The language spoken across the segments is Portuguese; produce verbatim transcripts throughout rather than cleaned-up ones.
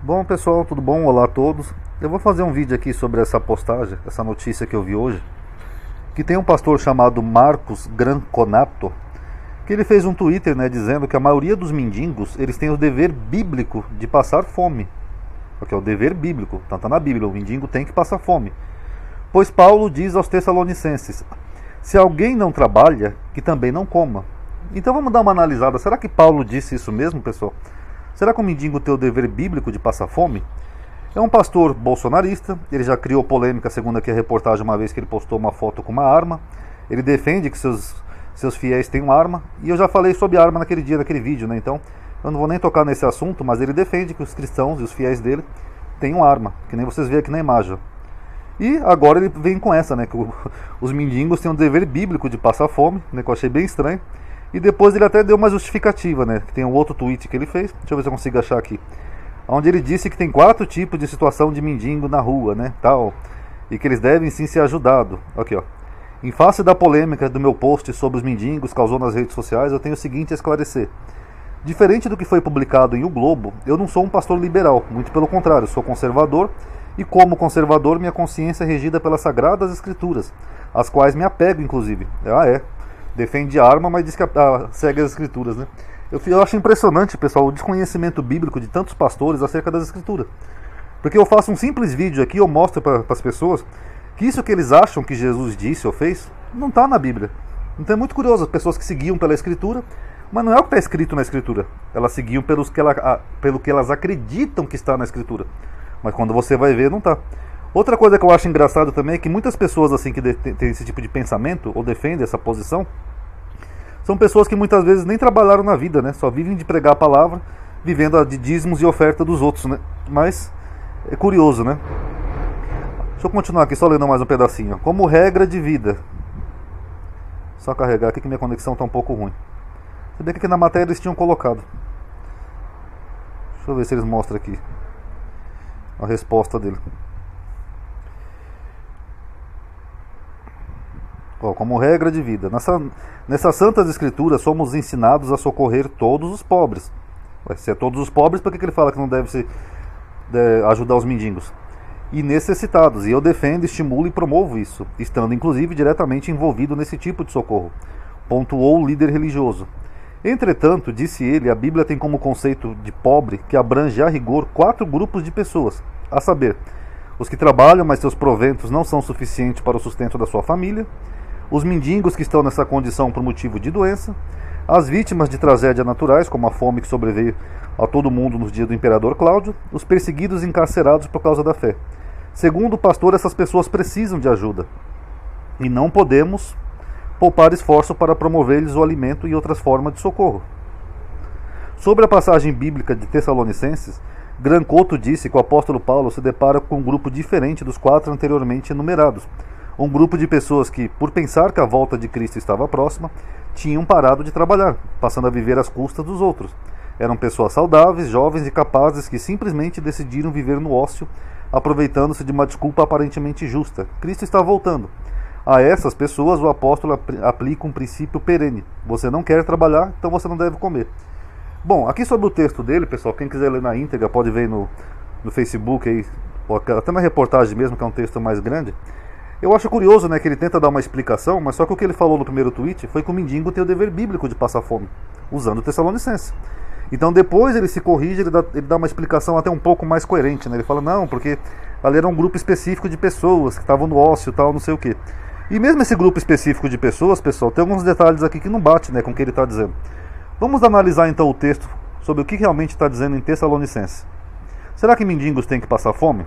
Bom pessoal, tudo bom? Olá a todos. Eu vou fazer um vídeo aqui sobre essa postagem, essa notícia que eu vi hoje, que tem um pastor chamado Marcos Granconato, que ele fez um Twitter, né, dizendo que a maioria dos mendigos, eles têm o dever bíblico de passar fome. Porque é o dever bíblico, então está na Bíblia, o mendigo tem que passar fome. Pois Paulo diz aos Tessalonicenses: se alguém não trabalha, que também não coma. Então vamos dar uma analisada. Será que Paulo disse isso mesmo, pessoal? Será que o mendigo tem o dever bíblico de passar fome? É um pastor bolsonarista, ele já criou polêmica, segundo aqui a reportagem, uma vez que ele postou uma foto com uma arma. Ele defende que seus, seus fiéis têm uma arma, e eu já falei sobre arma naquele dia, naquele vídeo, né? Então eu não vou nem tocar nesse assunto, mas ele defende que os cristãos e os fiéis dele têm uma arma, que nem vocês veem aqui na imagem. E agora ele vem com essa, né, que o, os mendigos têm o dever bíblico de passar fome, né, que eu achei bem estranho. E depois ele até deu uma justificativa, né, que tem um outro tweet que ele fez, deixa eu ver se eu consigo achar aqui, onde ele disse que tem quatro tipos de situação de mendigo na rua, né, tal, e que eles devem sim ser ajudados. Aqui, ó. Em face da polêmica do meu post sobre os mendigos causou nas redes sociais, eu tenho o seguinte a esclarecer. Diferente do que foi publicado em O Globo, eu não sou um pastor liberal, muito pelo contrário, sou conservador, e como conservador minha consciência é regida pelas sagradas escrituras, às quais me apego inclusive. Ah é, defende a arma, mas diz que ah, segue as escrituras, né? Eu, eu acho impressionante, pessoal, o desconhecimento bíblico de tantos pastores acerca das escrituras. Porque eu faço um simples vídeo aqui, eu mostro para as pessoas que isso que eles acham que Jesus disse ou fez, não está na Bíblia. Então é muito curioso, as pessoas que seguiam pela escritura, mas não é o que está escrito na escritura. Elas seguiam pelos que ela, pelo que elas acreditam que está na escritura. Mas quando você vai ver, não está. Outra coisa que eu acho engraçado também é que muitas pessoas assim que têm esse tipo de pensamento ou defendem essa posição são pessoas que muitas vezes nem trabalharam na vida, né? Só vivem de pregar a palavra, vivendo de dízimos e oferta dos outros, né? Mas é curioso, né? Deixa eu continuar aqui, só lendo mais um pedacinho. Como regra de vida. Só carregar aqui que minha conexão está um pouco ruim. Você vê que aqui na matéria eles tinham colocado. Deixa eu ver se eles mostram aqui a resposta dele. Ó, como regra de vida. Nessa, nessas santas escrituras somos ensinados a socorrer todos os pobres. Se é todos os pobres, por que ele fala que não deve se, de, ajudar os mendigos? E necessitados. E eu defendo, estimulo e promovo isso, estando inclusive diretamente envolvido nesse tipo de socorro, pontuou o líder religioso. Entretanto, disse ele, a Bíblia tem como conceito de pobre que abrange a rigor quatro grupos de pessoas, a saber, os que trabalham, mas seus proventos não são suficientes para o sustento da sua família, os mendigos que estão nessa condição por motivo de doença, as vítimas de tragédias naturais, como a fome que sobreveio a todo mundo nos dias do imperador Cláudio, os perseguidos e encarcerados por causa da fé. Segundo o pastor, essas pessoas precisam de ajuda, e não podemos poupar esforço para promover-lhes o alimento e outras formas de socorro. Sobre a passagem bíblica de Tessalonicenses, Grancoto disse que o apóstolo Paulo se depara com um grupo diferente dos quatro anteriormente enumerados. Um grupo de pessoas que, por pensar que a volta de Cristo estava próxima, tinham parado de trabalhar, passando a viver às custas dos outros. Eram pessoas saudáveis, jovens e capazes que simplesmente decidiram viver no ócio, aproveitando-se de uma desculpa aparentemente justa. Cristo está voltando. A essas pessoas o apóstolo aplica um princípio perene. Você não quer trabalhar, então você não deve comer. Bom, aqui sobre o texto dele, pessoal, quem quiser ler na íntegra pode ver no, no Facebook, aí, até na reportagem mesmo, que é um texto mais grande. Eu acho curioso, né, que ele tenta dar uma explicação, mas só que o que ele falou no primeiro tweet foi que o mendigo tem o dever bíblico de passar fome, usando o Tessalonicenses. Então depois ele se corrige, ele dá, ele dá uma explicação até um pouco mais coerente, né? Ele fala, não, porque ali era um grupo específico de pessoas que estavam no ócio e tal, não sei o quê. E mesmo esse grupo específico de pessoas, pessoal, tem alguns detalhes aqui que não bate, né, com o que ele está dizendo. Vamos analisar então o texto sobre o que realmente está dizendo em Tessalonicenses. Será que mendigos têm que passar fome?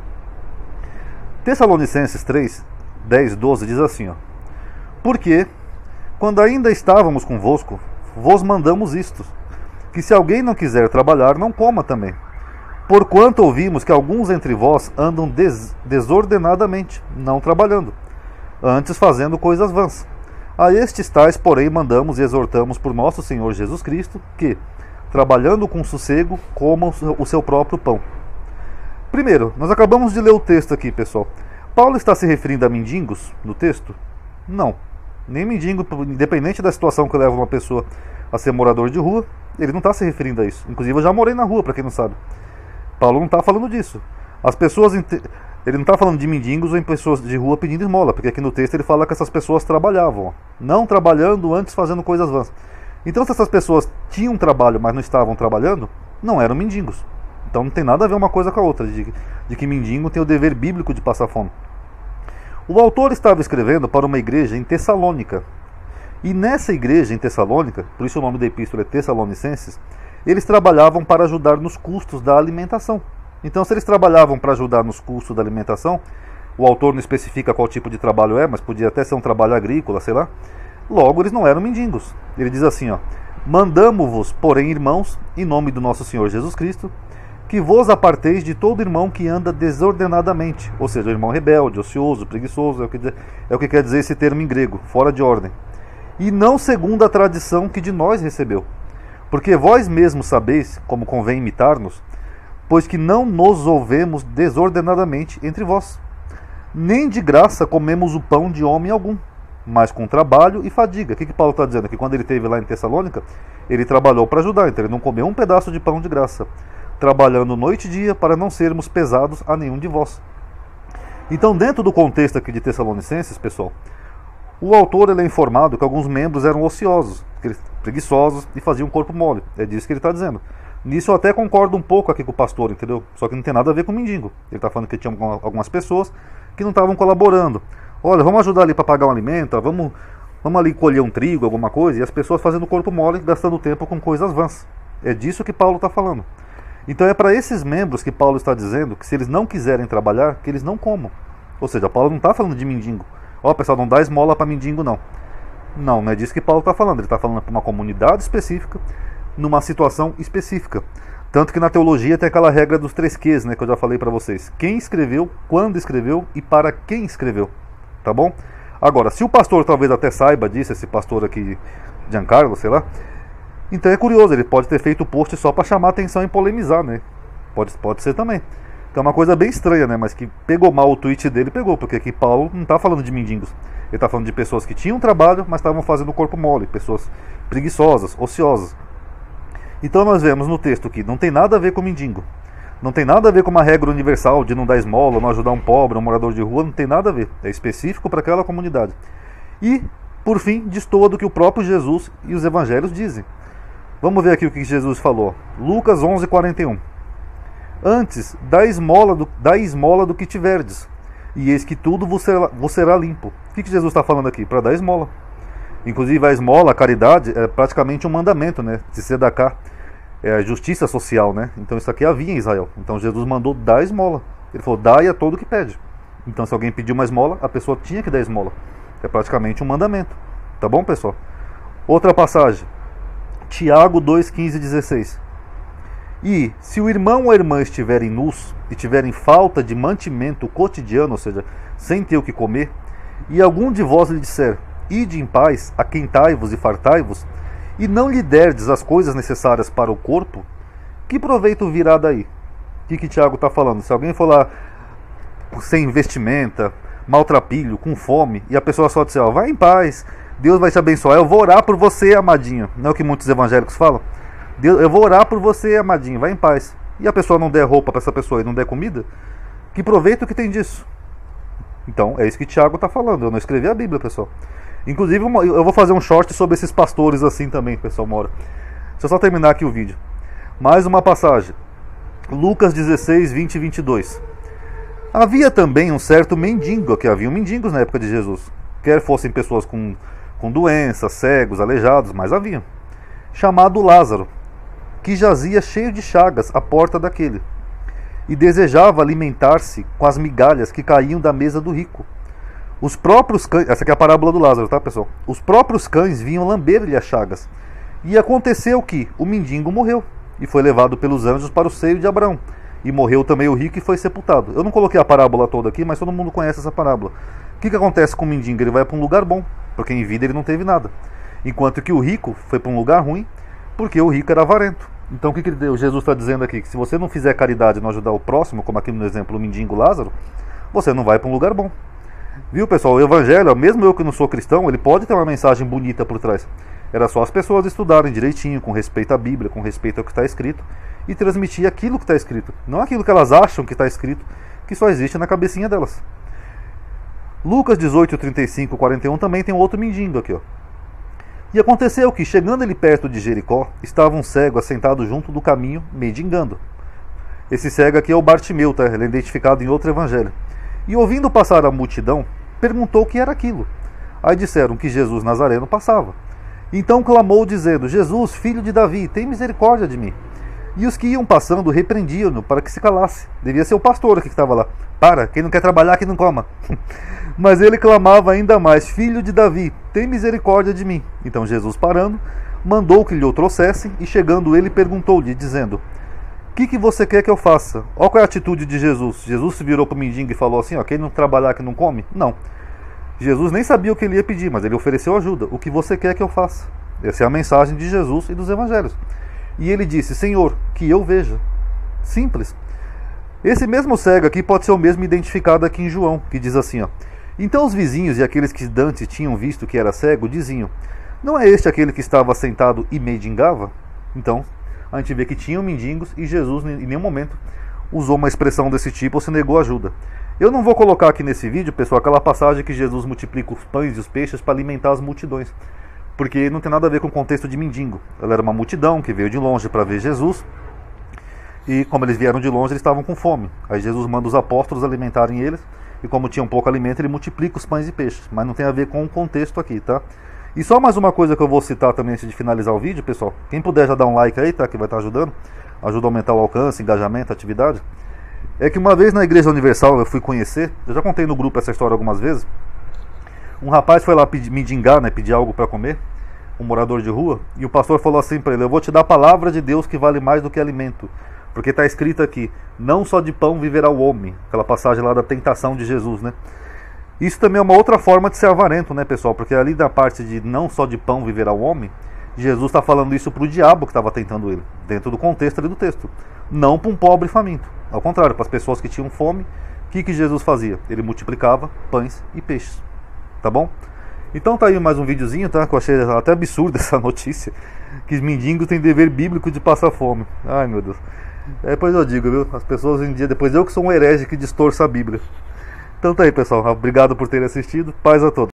Tessalonicenses três, dez, doze diz assim, ó. Porque, quando ainda estávamos convosco, vos mandamos isto, que se alguém não quiser trabalhar, não coma também. Porquanto ouvimos que alguns entre vós andam des desordenadamente, não trabalhando, antes fazendo coisas vãs. A estes tais, porém, mandamos e exortamos por nosso Senhor Jesus Cristo, que, trabalhando com sossego, comam o seu próprio pão. Primeiro, nós acabamos de ler o texto aqui, pessoal. Paulo está se referindo a mendigos no texto? Não. Nem mendigo, independente da situação que leva uma pessoa a ser morador de rua, ele não está se referindo a isso. Inclusive eu já morei na rua, para quem não sabe. Paulo não está falando disso. As pessoas, ele não está falando de mendigos ou em pessoas de rua pedindo esmola, porque aqui no texto ele fala que essas pessoas trabalhavam, ó, não trabalhando, antes fazendo coisas vãs. Então, se essas pessoas tinham trabalho, mas não estavam trabalhando, não eram mendigos. Então não tem nada a ver uma coisa com a outra, de, de que mendigo tem o dever bíblico de passar fome. O autor estava escrevendo para uma igreja em Tessalônica. E nessa igreja em Tessalônica, por isso o nome da epístola é Tessalonicenses, eles trabalhavam para ajudar nos custos da alimentação. Então, se eles trabalhavam para ajudar nos custos da alimentação, o autor não especifica qual tipo de trabalho é, mas podia até ser um trabalho agrícola, sei lá. Logo, eles não eram mendigos. Ele diz assim, ó: mandamo-vos, porém, irmãos, em nome do nosso Senhor Jesus Cristo, que vos aparteis de todo irmão que anda desordenadamente, ou seja, o irmão rebelde, ocioso, preguiçoso, é o que, é o que quer dizer esse termo em grego, fora de ordem, e não segundo a tradição que de nós recebeu. Porque vós mesmos sabeis como convém imitar-nos, pois que não nos ouvemos desordenadamente entre vós. Nem de graça comemos o pão de homem algum, mas com trabalho e fadiga. O que, que Paulo está dizendo? Que quando ele esteve lá em Tessalônica, ele trabalhou para ajudar, então ele não comeu um pedaço de pão de graça, trabalhando noite e dia para não sermos pesados a nenhum de vós. Então, dentro do contexto aqui de Tessalonicenses, pessoal, o autor ele é informado que alguns membros eram ociosos, preguiçosos e faziam corpo mole. É disso que ele está dizendo. Nisso eu até concordo um pouco aqui com o pastor, entendeu? Só que não tem nada a ver com o mendigo. Ele está falando que tinha algumas pessoas que não estavam colaborando. Olha, vamos ajudar ali para pagar um alimento, vamos, vamos ali colher um trigo, alguma coisa, e as pessoas fazendo corpo mole, gastando tempo com coisas vãs. É disso que Paulo está falando. Então é para esses membros que Paulo está dizendo que se eles não quiserem trabalhar, que eles não comam. Ou seja, Paulo não está falando de mendigo. Ó, pessoal, não dá esmola para mendigo, não. Não, não é disso que Paulo está falando. Ele está falando para uma comunidade específica, numa situação específica. Tanto que na teologia tem aquela regra dos três Qs, né, que eu já falei para vocês. Quem escreveu, quando escreveu e para quem escreveu. Tá bom? Agora, se o pastor talvez até saiba disso, esse pastor aqui, Giancarlo, sei lá, então é curioso, ele pode ter feito o post só para chamar atenção e polemizar, né? Pode, pode ser também. Então é uma coisa bem estranha, né? Mas que pegou mal o tweet dele, pegou, porque aqui Paulo não está falando de mendigos. Ele está falando de pessoas que tinham trabalho, mas estavam fazendo corpo mole, pessoas preguiçosas, ociosas. Então nós vemos no texto que não tem nada a ver com mendigo. Não tem nada a ver com uma regra universal de não dar esmola, não ajudar um pobre, um morador de rua, não tem nada a ver. É específico para aquela comunidade. E, por fim, destoa do que o próprio Jesus e os evangelhos dizem. Vamos ver aqui o que Jesus falou. Lucas onze, quarenta e um. Antes, dá esmola do, dá esmola do que tiverdes, e eis que tudo vos será, vos será limpo. O que, que Jesus está falando aqui? Para dar esmola. Inclusive a esmola, a caridade, é praticamente um mandamento, né? De tzedakah, é a justiça social, né? Então isso aqui havia em Israel. Então Jesus mandou dar esmola. Ele falou, dai a todo que pede. Então se alguém pediu uma esmola, a pessoa tinha que dar esmola. É praticamente um mandamento. Tá bom, pessoal? Outra passagem. Tiago dois, quinze e dezesseis. E se o irmão ou a irmã estiverem nus e tiverem falta de mantimento cotidiano, ou seja, sem ter o que comer, e algum de vós lhe disser, ide em paz, aquentai-vos e fartai-vos, e não lhe derdes as coisas necessárias para o corpo, que proveito virá daí? O que, que Tiago está falando? Se alguém for lá sem vestimenta, maltrapilho, com fome, e a pessoa só disser, ó, vai em paz, Deus vai te abençoar, eu vou orar por você, amadinho. Não é o que muitos evangélicos falam? Deus, eu vou orar por você, amadinho, vai em paz. E a pessoa não der roupa para essa pessoa e não der comida, que proveito que tem disso? Então, é isso que Tiago está falando. Eu não escrevi a Bíblia, pessoal. Inclusive, eu vou fazer um short sobre esses pastores assim também, pessoal, uma hora. Deixa eu só terminar aqui o vídeo. Mais uma passagem. Lucas dezesseis, vinte e vinte e dois. Havia também um certo mendigo, que havia mendigos na época de Jesus. Quer fossem pessoas com, com doenças, cegos, aleijados, mas haviam. Chamado Lázaro, que jazia cheio de chagas à porta daquele, e desejava alimentar-se com as migalhas que caíam da mesa do rico. Os próprios cães, essa aqui é a parábola do Lázaro, tá, pessoal? Os próprios cães vinham lamber-lhe as chagas. E aconteceu que o mendigo morreu, e foi levado pelos anjos para o seio de Abraão. E morreu também o rico e foi sepultado. Eu não coloquei a parábola toda aqui, mas todo mundo conhece essa parábola. O que, que acontece com o mendigo? Ele vai para um lugar bom, porque em vida ele não teve nada. Enquanto que o rico foi para um lugar ruim, porque o rico era avarento. Então o que, que Jesus está dizendo aqui? Que se você não fizer caridade e não ajudar o próximo, como aqui no exemplo o mendigo Lázaro, você não vai para um lugar bom. Viu, pessoal? O evangelho, mesmo eu que não sou cristão, ele pode ter uma mensagem bonita por trás. Era só as pessoas estudarem direitinho, com respeito à Bíblia, com respeito ao que está escrito, e transmitir aquilo que está escrito, não aquilo que elas acham que está escrito, que só existe na cabecinha delas. Lucas dezoito, trinta e cinco, quarenta e um também tem um outro mendigo aqui, ó. E aconteceu que, chegando ele perto de Jericó, estava um cego assentado junto do caminho, mendigando. Esse cego aqui é o Bartimeu, tá? Ele é identificado em outro evangelho. E ouvindo passar a multidão, perguntou o que era aquilo. Aí disseram que Jesus Nazareno passava. Então clamou dizendo: Jesus, filho de Davi, tem misericórdia de mim. E os que iam passando repreendiam-no para que se calasse. Devia ser o pastor aqui que estava lá. Para, quem não quer trabalhar, que não coma. Mas ele clamava ainda mais: Filho de Davi, tem misericórdia de mim. Então Jesus, parando, mandou que lhe o trouxessem, e chegando ele, perguntou-lhe, dizendo: O que, que você quer que eu faça? Olha qual é a atitude de Jesus. Jesus se virou para o mendigo e falou assim: ó, quem não trabalhar, que não come? Não. Jesus nem sabia o que ele ia pedir, mas ele ofereceu ajuda. O que você quer que eu faça? Essa é a mensagem de Jesus e dos evangelhos. E ele disse: Senhor, que eu veja. Simples. Esse mesmo cego aqui pode ser o mesmo identificado aqui em João, que diz assim, ó: Então os vizinhos e aqueles que dantes tinham visto que era cego, diziam: Não é este aquele que estava sentado e mendigava? Então, a gente vê que tinham mendigos e Jesus em nenhum momento usou uma expressão desse tipo ou se negou ajuda. Eu não vou colocar aqui nesse vídeo, pessoal, aquela passagem que Jesus multiplica os pães e os peixes para alimentar as multidões, porque não tem nada a ver com o contexto de mendigo. Ela era uma multidão que veio de longe para ver Jesus, e como eles vieram de longe, eles estavam com fome. Aí Jesus manda os apóstolos alimentarem eles, e como tinham pouco alimento, ele multiplica os pães e peixes, mas não tem a ver com o contexto aqui, tá? E só mais uma coisa que eu vou citar também antes de finalizar o vídeo, pessoal. Quem puder já dar um like aí, tá? Que vai estar ajudando. Ajuda a aumentar o alcance, engajamento, atividade. É que uma vez na Igreja Universal eu fui conhecer, eu já contei no grupo essa história algumas vezes. Um rapaz foi lá pedir, mendigar, né, pedir algo para comer, um morador de rua, e o pastor falou assim para ele: eu vou te dar a palavra de Deus que vale mais do que alimento, porque está escrito aqui: não só de pão viverá o homem. Aquela passagem lá da tentação de Jesus, né? Isso também é uma outra forma de ser avarento, né, pessoal? Porque ali da parte de não só de pão viverá o homem, Jesus está falando isso para o diabo que estava tentando ele, dentro do contexto ali do texto, não para um pobre faminto. Ao contrário, para as pessoas que tinham fome, o que, que Jesus fazia? Ele multiplicava pães e peixes, tá bom? Então tá aí mais um videozinho, tá? Que eu achei até absurda essa notícia, que os mendigos têm dever bíblico de passar fome. Ai, meu Deus. É, depois eu digo, viu? As pessoas hoje em dia, depois eu que sou um herege que distorço a Bíblia. Então tá aí, pessoal. Obrigado por terem assistido. Paz a todos.